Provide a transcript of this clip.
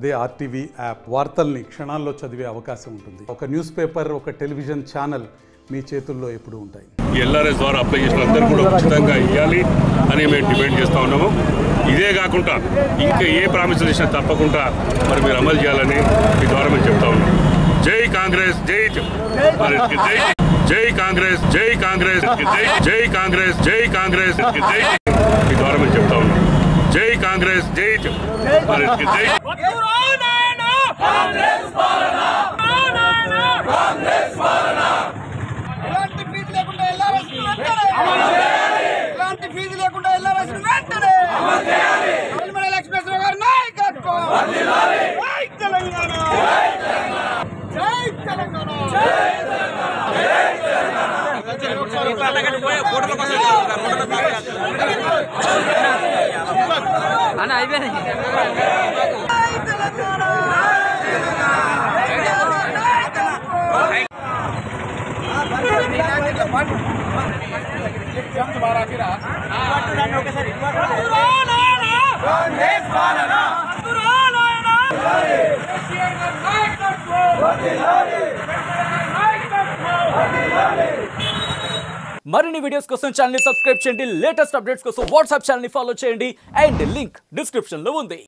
అదే RTV app వార్తల్ని క్షణాల్లో చదివే అవకాశం ఉంటుంది. ఒక న్యూస్ పేపర్, ఒక టెలివిజన్ ఛానల్ మీ చేతుల్లో ఎప్పుడూ ఉంటాయి. ఎల్ఆర్ఎస్ ద్వారా అప్లై చేసిన అందరూ కూడా ఉచితంగా ఇవ్వాలి అని మేము డిమాండ్ చేస్తూ ఉన్నాము. ఇదే కాకుండా ఇంకా ఏ ప్రామిసులు ఇచ్చినా తప్పకుండా మరి మీరు అమలు చేయాలని మీ ద్వారా మేము చెప్తా ఉన్నాం. జై కాంగ్రెస్, జై జై కాంగ్రెస్, జై కాంగ్రెస్, జై కాంగ్రెస్, జై కాంగ్రెస్, జై మీ ద్వారా మేము చెప్తా ఉన్నాం. జై కాంగ్రెస్, జై జై మరిన్ని వీడియోస్ కోసం ఛానల్ ని సబ్స్క్రైబ్ చేయండి. లేటెస్ట్ అప్డేట్స్ కోసం వాట్సాప్ ఛానల్ ని ఫాలో చేయండి. అండ్ లింక్ డిస్క్రిప్షన్ లో ఉంది.